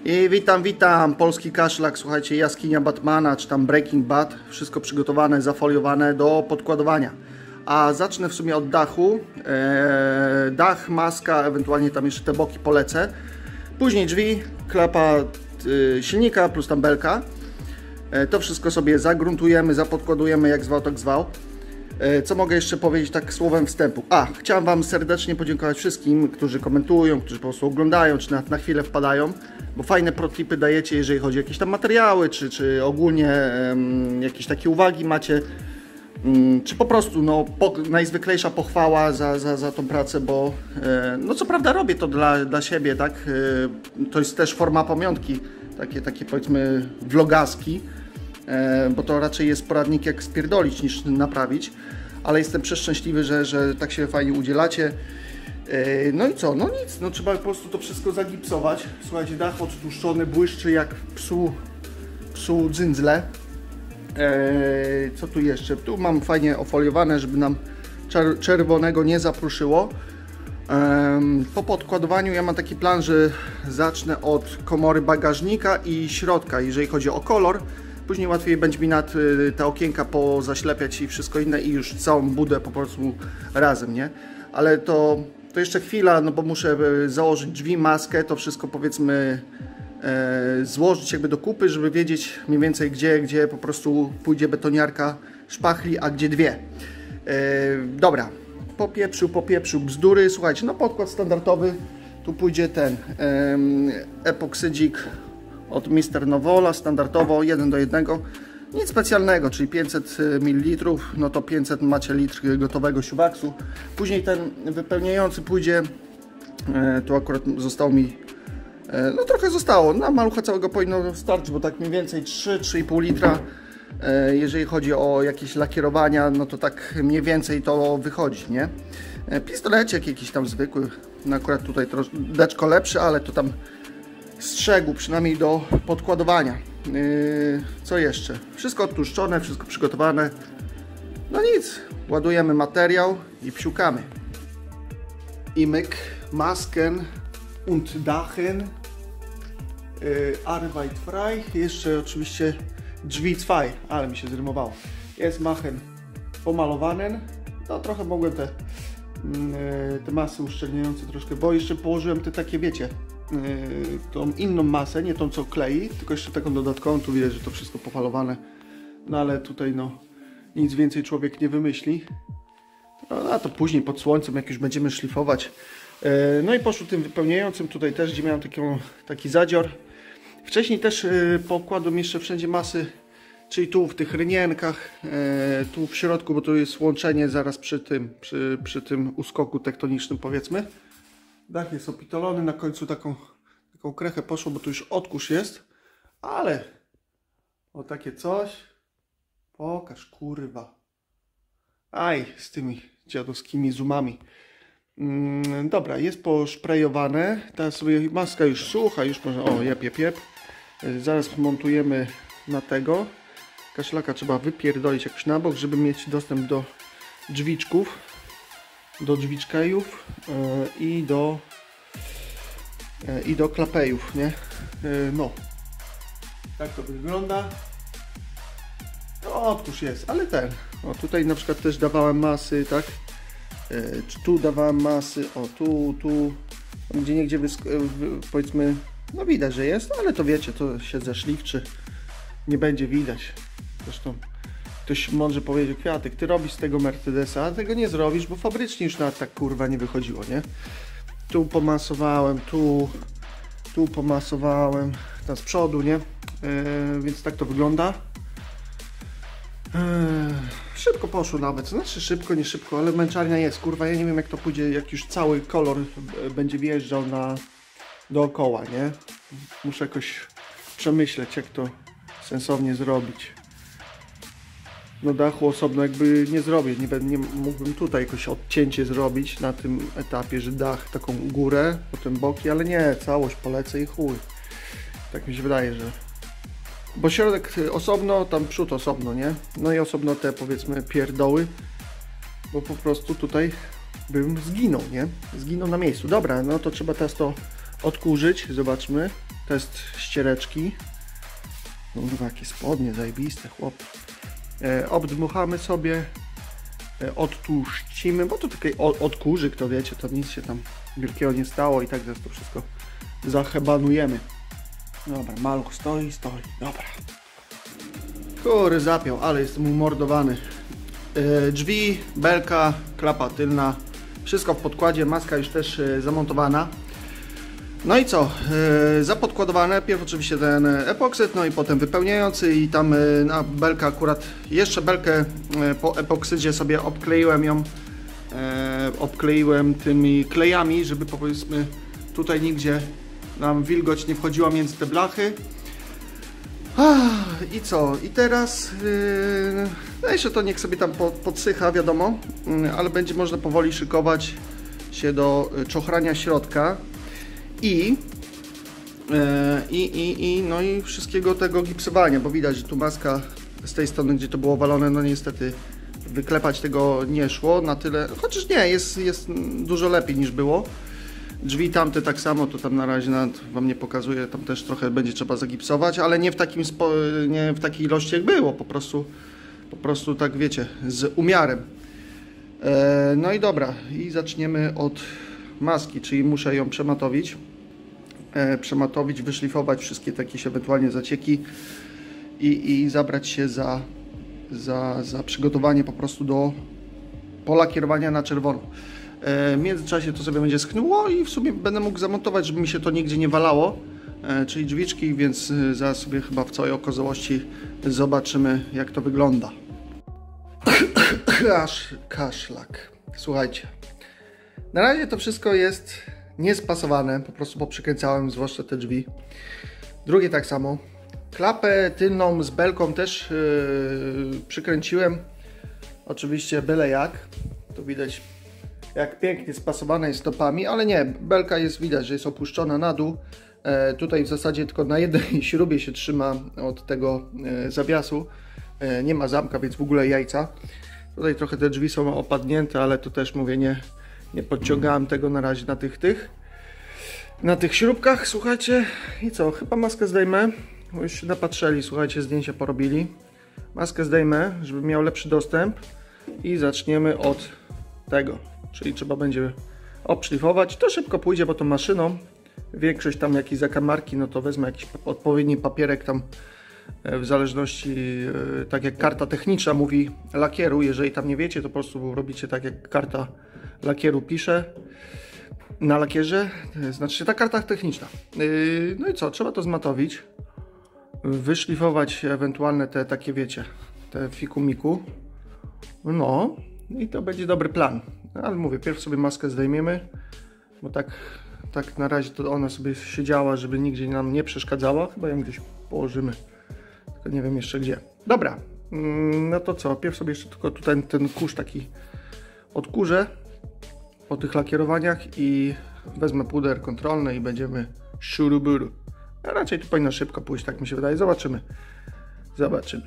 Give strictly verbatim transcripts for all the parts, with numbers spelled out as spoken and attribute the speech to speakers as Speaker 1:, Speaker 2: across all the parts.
Speaker 1: I witam, witam, polski kaszlak, słuchajcie, jaskinia Batmana, czy tam Breaking Bad, wszystko przygotowane, zafoliowane do podkładowania. A zacznę w sumie od dachu, eee, dach, maska, ewentualnie tam jeszcze te boki polecę. Później drzwi, klapa y, silnika plus tam belka. E, to wszystko sobie zagruntujemy, zapodkładujemy, jak zwał, tak zwał. E, co mogę jeszcze powiedzieć tak słowem wstępu? A, chciałem Wam serdecznie podziękować wszystkim, którzy komentują, którzy po prostu oglądają, czy na, na chwilę wpadają, bo fajne protipy dajecie, jeżeli chodzi o jakieś tam materiały, czy, czy ogólnie um, jakieś takie uwagi macie, um, czy po prostu no, po, najzwyklejsza pochwała za, za, za tą pracę, bo e, no co prawda robię to dla, dla siebie, tak? E, to jest też forma pamiątki, takie, takie powiedzmy vlogaski, e, bo to raczej jest poradnik jak spierdolić niż naprawić, ale jestem przeszczęśliwy, że, że tak się fajnie udzielacie. No i co? No nic, no trzeba po prostu to wszystko zagipsować. Słuchajcie, dach odtłuszczony, błyszczy jak psu, psu dzyndzle. Eee, co tu jeszcze? Tu mam fajnie ofoliowane, żeby nam czerwonego nie zapruszyło. Eee, po podkładowaniu ja mam taki plan, że zacznę od komory bagażnika i środka, jeżeli chodzi o kolor. Później łatwiej będzie mi nad te okienka pozaślepiać i wszystko inne i już całą budę po prostu razem, nie? Ale to... To jeszcze chwila, no bo muszę założyć drzwi, maskę, to wszystko powiedzmy e, złożyć jakby do kupy, żeby wiedzieć mniej więcej gdzie, gdzie po prostu pójdzie betoniarka szpachli, a gdzie dwie. E, dobra, popieprzył, popieprzył bzdury. Słuchajcie, no podkład standardowy, tu pójdzie ten e, epoksydzik od mister Nowola, standardowo jeden do jednego. Nic specjalnego, czyli pięćset mililitrów, no to pięćset macie litr gotowego siuwaksu. Później ten wypełniający pójdzie, e, tu akurat zostało mi, e, no trochę zostało, na malucha całego powinno starczyć, bo tak mniej więcej trzy do trzech i pół litra. E, jeżeli chodzi o jakieś lakierowania, no to tak mniej więcej to wychodzi, nie? E, pistolecik jakiś tam zwykły, no akurat tutaj troszeczkę lepszy, ale to tam strzegł przynajmniej do podkładowania. Yy, co jeszcze? Wszystko odtłuszczone, wszystko przygotowane. No nic, ładujemy materiał i psiukamy. I myk, Masken und Dachen, yy, Arbeit frei. Jeszcze oczywiście drzwi zwei, ale mi się zrymowało. Jest machen pomalowanen. No trochę mogłem te, yy, te masy uszczelniające troszkę, bo jeszcze położyłem te takie, wiecie, Yy, tą inną masę, nie tą co klei, tylko jeszcze taką dodatkową. Tu widać, że to wszystko popalowane, no ale tutaj no nic więcej człowiek nie wymyśli. No a to później pod słońcem, jak już będziemy szlifować. Yy, no i poszło tym wypełniającym tutaj też, gdzie miałem taką, taki zadzior. Wcześniej też yy, pokładłem jeszcze wszędzie masy, czyli tu w tych rynienkach, yy, tu w środku, bo tu jest łączenie zaraz przy tym, przy, przy tym uskoku tektonicznym, powiedzmy. Dach jest opitolony, na końcu taką, taką krechę poszło, bo tu już odkurz jest, ale o takie coś, pokaż kurwa, aj z tymi dziadowskimi zoomami. Mm, dobra, jest poszprejowane, teraz sobie maska już sucha, już można, o jep, jep, jep. Zaraz montujemy na tego, kaszlaka trzeba wypierdolić jakoś na bok, żeby mieć dostęp do drzwiczków. Do drzwiczkejów yy, i do yy, i do klapejów, nie? Yy, no. Tak to wygląda. No, odkurz jest, ale ten. O, tutaj na przykład też dawałem masy, tak? Yy, tu dawałem masy, o tu, tu. Gdzie niegdzie yy, powiedzmy, no widać, że jest, ale to wiecie, to się zeszliwczy. Nie będzie widać. Zresztą ktoś mądrze powiedział, Kwiatek, ty robisz z tego Mercedesa, a tego nie zrobisz, bo fabrycznie już nawet tak kurwa nie wychodziło, nie? Tu pomasowałem, tu, tu pomasowałem, tam z przodu, nie? Yy, więc tak to wygląda. Yy, szybko poszło nawet, znaczy szybko, nie szybko, ale męczarnia jest, kurwa, ja nie wiem jak to pójdzie, jak już cały kolor będzie wjeżdżał na dookoła, nie? Muszę jakoś przemyśleć, jak to sensownie zrobić. No dachu osobno jakby nie zrobię, nie, nie mógłbym tutaj jakoś odcięcie zrobić na tym etapie, że dach taką górę, potem boki, ale nie, całość polecę i chuj. Tak mi się wydaje, że... Bo środek osobno, tam przód osobno, nie? No i osobno te powiedzmy pierdoły, bo po prostu tutaj bym zginął, nie? Zginął na miejscu. Dobra, no to trzeba teraz to odkurzyć, zobaczmy. test ściereczki. Kurwa, jakie spodnie zajebiste, chłop. E, obdmuchamy sobie, e, odtłuścimy, bo to taki od, odkurzyk, to wiecie, to nic się tam wielkiego nie stało i tak teraz to wszystko zahebanujemy. Dobra, maluch stoi, stoi, dobra. Kury zapiął, ale jestem umordowany. E, drzwi, belka, klapa tylna, wszystko w podkładzie, maska już też e, zamontowana. No i co, e, zapodkładowane, pierw oczywiście ten epoksyd, no i potem wypełniający i tam e, na belkę akurat, jeszcze belkę e, po epoksydzie sobie obkleiłem ją, e, obkleiłem tymi klejami, żeby powiedzmy tutaj nigdzie nam wilgoć nie wchodziła między te blachy. Ah, i co, i teraz, yy, no jeszcze to niech sobie tam po, podsycha, wiadomo, yy, ale będzie można powoli szykować się do czochrania środka. I, i, i, i, no i wszystkiego tego gipsowania, bo widać, że tu maska z tej strony, gdzie to było walone, no niestety wyklepać tego nie szło na tyle, chociaż nie, jest, jest dużo lepiej niż było. Drzwi tamte tak samo, to tam na razie nawet wam nie pokazuję, tam też trochę będzie trzeba zagipsować, ale nie w takim spo, nie w takiej ilości jak było, po prostu, po prostu tak wiecie, z umiarem. E, no i dobra, i zaczniemy od maski, czyli muszę ją przematowić, e, przematowić, wyszlifować wszystkie takie ewentualnie zacieki i, i zabrać się za, za, za przygotowanie po prostu do polakierowania na czerwono. E, w międzyczasie to sobie będzie schnuło i w sumie będę mógł zamontować, żeby mi się to nigdzie nie walało, e, czyli drzwiczki, więc zaraz sobie chyba w całej okazałości zobaczymy, jak to wygląda. Aż kaszlak. Słuchajcie. Na razie to wszystko jest niespasowane, po prostu poprzykręcałem, zwłaszcza te drzwi. Drugie tak samo. Klapę tylną z belką też yy, przykręciłem. Oczywiście byle jak. To widać, jak pięknie spasowane jest stopami, ale nie, belka jest widać, że jest opuszczona na dół. E, tutaj w zasadzie tylko na jednej śrubie się trzyma od tego e, zawiasu. E, nie ma zamka, więc w ogóle jajca. Tutaj trochę te drzwi są opadnięte, ale tu też mówię, nie, nie podciągałem tego na razie na tych, tych, na tych śrubkach, słuchajcie. I co, chyba maskę zdejmę, bo już się napatrzeli, słuchajcie, zdjęcia porobili. Maskę zdejmę, żeby miał lepszy dostęp i zaczniemy od tego, czyli trzeba będzie obszlifować. To szybko pójdzie, bo tą maszyną, większość tam jakieś zakamarki, no to wezmę jakiś odpowiedni papierek tam, w zależności, tak jak karta techniczna mówi, lakieru. Jeżeli tam nie wiecie, to po prostu robicie tak, jak karta lakieru pisze na lakierze, znaczy ta karta techniczna. No i co, trzeba to zmatowić, wyszlifować ewentualne te takie, wiecie, te fikumiku. No i to będzie dobry plan. Ale mówię, pierw sobie maskę zdejmiemy, bo tak, tak na razie to ona sobie siedziała, żeby nigdzie nam nie przeszkadzała. Chyba ją gdzieś położymy. Tylko nie wiem jeszcze gdzie. Dobra, no to co, pierw sobie jeszcze tylko tutaj ten kurz taki odkurzę po tych lakierowaniach i wezmę puder kontrolny i będziemy szuruburu. A raczej tu powinno szybko pójść, tak mi się wydaje. Zobaczymy. Zobaczymy.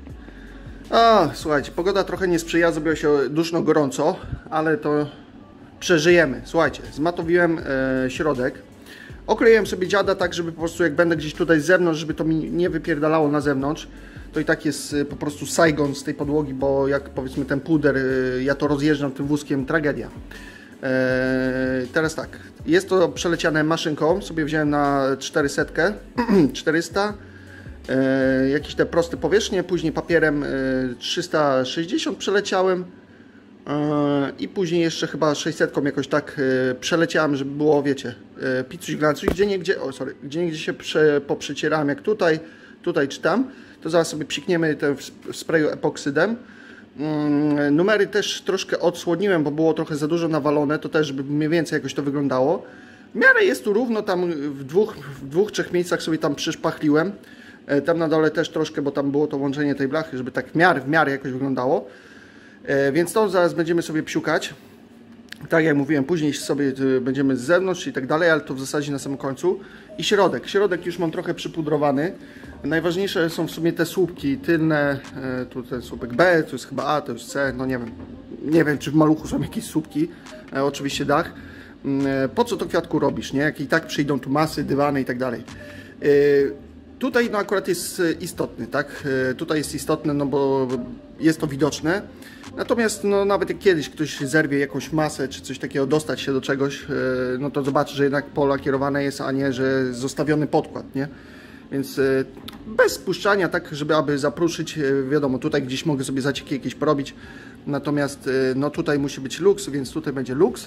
Speaker 1: A, słuchajcie, pogoda trochę nie sprzyja, zrobiło się duszno gorąco, ale to przeżyjemy. Słuchajcie, zmatowiłem e, środek. Okleiłem sobie dziada tak, żeby po prostu jak będę gdzieś tutaj z zewnątrz, żeby to mi nie wypierdalało na zewnątrz. To i tak jest po prostu Saigon z tej podłogi, bo jak powiedzmy ten puder, ja to rozjeżdżam tym wózkiem, tragedia. Eee, teraz tak, jest to przeleciane maszynką, sobie wziąłem na czterysta, czterysta, eee, jakieś te proste powierzchnie, później papierem e, trzysta sześćdziesiąt przeleciałem. I później jeszcze chyba sześćset jakoś tak przeleciałem, żeby było, wiecie, picuś glancuś, gdzie niegdzie, o sorry, gdzie niegdzie się prze, poprzecierałem, jak tutaj, tutaj czy tam, to zaraz sobie psikniemy ten w sprayu epoksydem. Numery też troszkę odsłoniłem, bo było trochę za dużo nawalone, to też żeby mniej więcej jakoś to wyglądało. W miarę jest tu równo, tam w dwóch, w dwóch, trzech miejscach sobie tam przyszpachliłem. Tam na dole też troszkę, bo tam było to łączenie tej blachy, żeby tak w miarę, w miarę jakoś wyglądało. E, więc to zaraz będziemy sobie psiukać. Tak jak mówiłem, później sobie będziemy z zewnątrz i tak dalej, ale to w zasadzie na samym końcu. I środek. Środek już mam trochę przypudrowany. Najważniejsze są w sumie te słupki tylne. E, tu ten słupek B, tu jest chyba A, to jest C, no nie wiem. Nie wiem, czy w maluchu są jakieś słupki. E, oczywiście dach. E, po co to kwiatku robisz, nie? Jak i tak przyjdą tu masy, dywany i tak dalej. Tutaj no akurat jest istotny, tak? Tutaj jest istotne, no bo jest to widoczne. Natomiast no, nawet jak kiedyś ktoś zerwie jakąś masę czy coś takiego, dostać się do czegoś, no to zobaczy, że jednak pole lakierowane jest, a nie, że zostawiony podkład, nie? Więc bez spuszczania, tak, żeby aby zapruszyć, wiadomo, tutaj gdzieś mogę sobie zacieki jakieś porobić. Natomiast no tutaj musi być luks, więc tutaj będzie luks.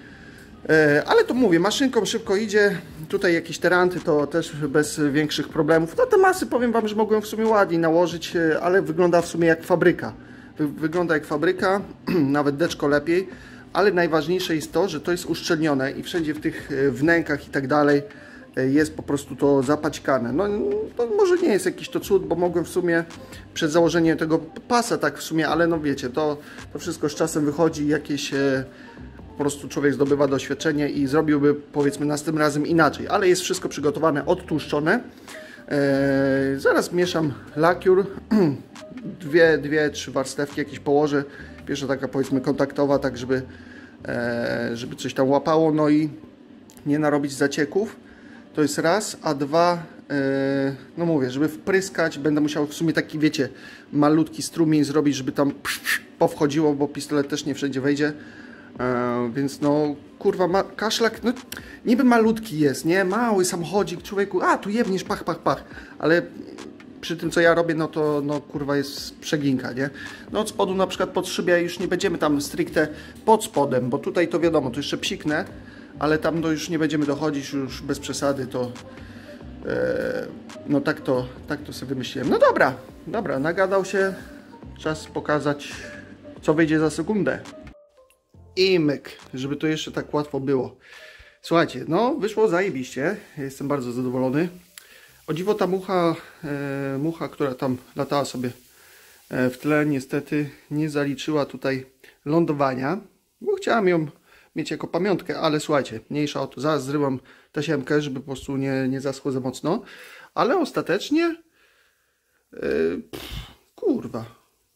Speaker 1: Ale to mówię, maszynką szybko idzie. Tutaj jakieś teranty to też bez większych problemów. No te masy powiem Wam, że mogłem w sumie ładniej nałożyć, ale wygląda w sumie jak fabryka. Wygląda jak fabryka, nawet deczko lepiej. Ale najważniejsze jest to, że to jest uszczelnione i wszędzie w tych wnękach i tak dalej jest po prostu to zapaćkane. No to może nie jest jakiś to cud, bo mogłem w sumie przed założeniem tego pasa tak w sumie, ale no wiecie, to, to wszystko z czasem wychodzi jakieś... Po prostu człowiek zdobywa doświadczenie i zrobiłby, powiedzmy, następnym razem inaczej. Ale jest wszystko przygotowane, odtłuszczone. Eee, zaraz mieszam lakiur. dwie, dwie, trzy warstewki jakieś położę. Pierwsza taka, powiedzmy, kontaktowa, tak żeby, e, żeby coś tam łapało. No i nie narobić zacieków. To jest raz. A dwa, e, no mówię, żeby wpryskać, będę musiał w sumie taki, wiecie, malutki strumień zrobić, żeby tam powchodziło, bo pistolet też nie wszędzie wejdzie. E, więc no, kurwa, ma, kaszlak, no niby malutki jest, nie? Mały samochodzik, człowieku, a tu jebniesz, pach, pach, pach, ale przy tym, co ja robię, no to, no kurwa, jest przeginka, nie? No od spodu na przykład pod szybę już nie będziemy tam stricte pod spodem, bo tutaj to wiadomo, to jeszcze psiknę, ale tam no już nie będziemy dochodzić, już bez przesady, to e, no tak to, tak to sobie wymyśliłem. No dobra, dobra, nagadał się, czas pokazać, co wyjdzie za sekundę. I myk, żeby to jeszcze tak łatwo było. Słuchajcie, no wyszło zajebiście. Jestem bardzo zadowolony. O dziwo ta mucha, e, mucha, która tam latała sobie e, w tle, niestety nie zaliczyła tutaj lądowania, bo chciałam ją mieć jako pamiątkę, ale słuchajcie, mniejsza o to. Zaraz zrywam tasiemkę, żeby po prostu nie, nie zaschło za mocno. Ale ostatecznie e, pff, kurwa.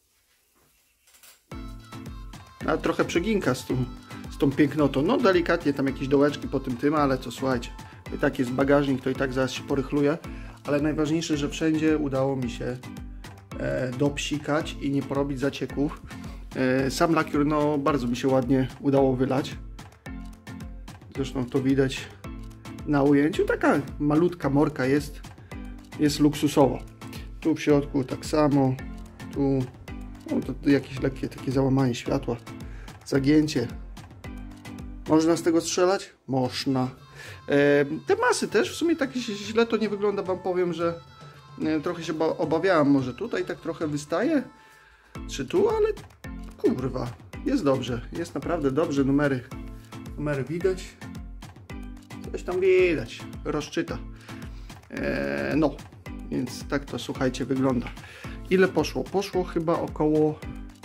Speaker 1: A trochę przeginka z tą, z tą pięknotą. No delikatnie tam jakieś dołeczki po tym tym, ale to słuchajcie. I tak jest bagażnik, to i tak zaraz się porychluje. Ale najważniejsze, że wszędzie udało mi się e, dopsikać i nie porobić zacieków. E, sam lakier, no bardzo mi się ładnie udało wylać. Zresztą to widać na ujęciu. Taka malutka morka jest. Jest luksusowo. Tu w środku tak samo. Tu no, to jakieś lekkie takie załamanie światła. Zagięcie. Można z tego strzelać? Można. E, te masy też w sumie tak źle to nie wygląda, wam powiem, że e, trochę się obawiałem, może tutaj tak trochę wystaje, czy tu, ale kurwa, jest dobrze, jest naprawdę dobrze, numery, numery widać, coś tam widać, rozczyta. E, no, więc tak to słuchajcie wygląda. Ile poszło? Poszło chyba około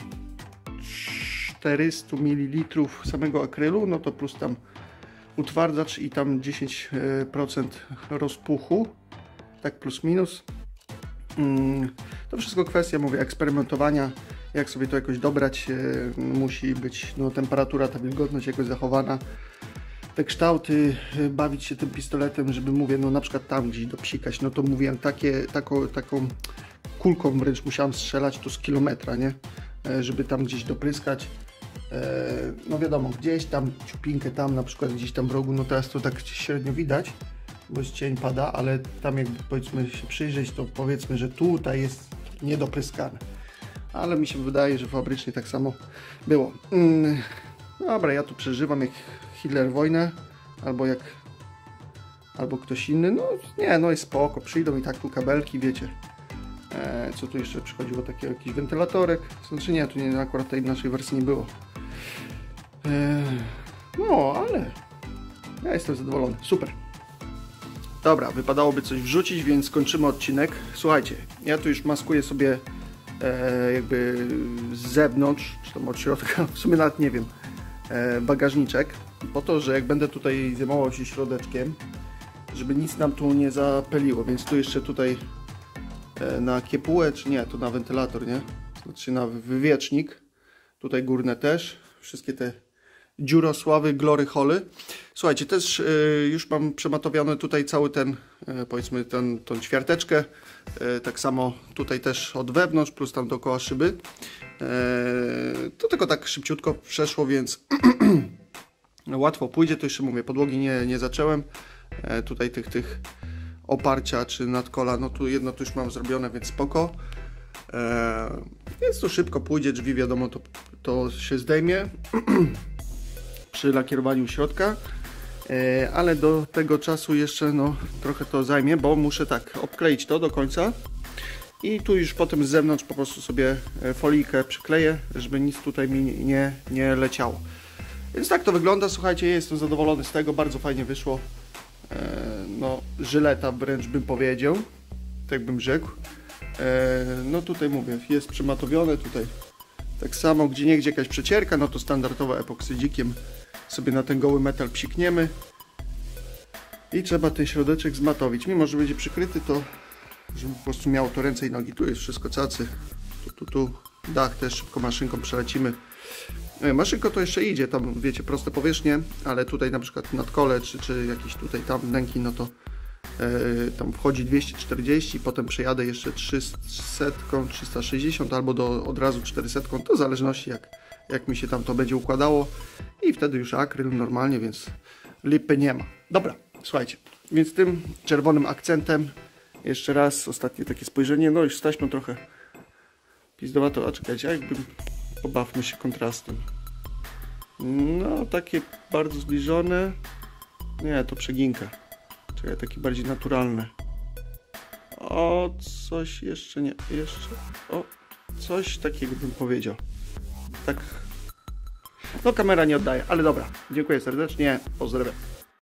Speaker 1: czterysta mililitrów samego akrylu, no to plus tam utwardzacz i tam dziesięć procent rozpuchu, tak plus minus. To wszystko kwestia, mówię, eksperymentowania, jak sobie to jakoś dobrać, musi być no, temperatura, ta wilgotność jakoś zachowana, te kształty, bawić się tym pistoletem, żeby, mówię, no na przykład tam gdzieś dopsikać, no to mówiłem, takie, taką, taką kulką wręcz musiałem strzelać tu z kilometra, nie, żeby tam gdzieś dopryskać. No wiadomo, gdzieś tam ciupinkę tam, na przykład gdzieś tam w rogu, no teraz to tak średnio widać, bo cień pada, ale tam jakby powiedzmy się przyjrzeć, to powiedzmy, że tutaj jest niedopryskane. Ale mi się wydaje, że fabrycznie tak samo było. Mm, dobra, ja tu przeżywam jak Hitler wojnę, albo jak albo ktoś inny, no nie, no jest spoko, przyjdą i tak tu kabelki, wiecie. E, co tu jeszcze przychodziło, taki jakiś wentylatorek, znaczy nie, tu nie, akurat tej naszej wersji nie było. No, ale ja jestem zadowolony. Super. Dobra, wypadałoby coś wrzucić, więc kończymy odcinek. Słuchajcie, ja tu już maskuję sobie e, jakby z zewnątrz, czy tam od środka, w sumie nawet nie wiem, e, bagażniczek, po to, że jak będę tutaj zajmował się środeczkiem, żeby nic nam tu nie zapeliło, więc tu jeszcze tutaj e, na kiepułę, czy nie, to na wentylator, nie? Znaczy na wywiecznik, tutaj górne też, wszystkie te Dziurosławy Glory Holly. Słuchajcie, też y, już mam przematowiony tutaj cały ten, y, powiedzmy, ten, tą ćwiarteczkę. Y, tak samo tutaj też od wewnątrz, plus tam dookoła szyby. Y, to tylko tak szybciutko przeszło, więc łatwo pójdzie. To jeszcze mówię, podłogi nie, nie zacząłem. Y, tutaj tych, tych oparcia czy nadkola, no tu jedno tu już mam zrobione, więc spoko. E, więc to szybko pójdzie, drzwi wiadomo to, to się zdejmie przy lakierowaniu środka, e, ale do tego czasu jeszcze no trochę to zajmie, bo muszę tak obkleić to do końca i tu już potem z zewnątrz po prostu sobie folijkę przykleję, żeby nic tutaj mi nie, nie leciało. Więc tak to wygląda, słuchajcie, jestem zadowolony z tego, bardzo fajnie wyszło. No, żyleta wręcz bym powiedział, tak bym rzekł. No tutaj mówię, jest przematowione, tutaj tak samo, gdzie niegdzie jakaś przecierka, no to standardowo epoksydzikiem sobie na ten goły metal psikniemy i trzeba ten środeczek zmatowić. Mimo że będzie przykryty, to żeby po prostu miało to ręce i nogi. Tu jest wszystko cacy, tu, tu, tu dach też szybko maszynką przelecimy. Maszynko to jeszcze idzie, tam wiecie, proste powierzchnie, ale tutaj na przykład nadkole, czy, czy jakieś tutaj tam wnęki, no to yy, tam wchodzi dwieście czterdzieści, potem przejadę jeszcze trzysta, trzysta sześćdziesiąt albo do, od razu czterysta, to w zależności jak, jak mi się tam to będzie układało i wtedy już akryl normalnie, więc lipy nie ma. Dobra, słuchajcie, więc tym czerwonym akcentem jeszcze raz ostatnie takie spojrzenie, no już z taśmą trochę pizdowato, a czekajcie, jakbym pobawmy się kontrastem. No, takie bardzo zbliżone. Nie, to przeginka. Czekaj, takie bardziej naturalne. O, coś jeszcze nie, jeszcze. O, coś takiego bym powiedział. Tak. No, kamera nie oddaje, ale dobra. Dziękuję serdecznie. Pozdrawiam.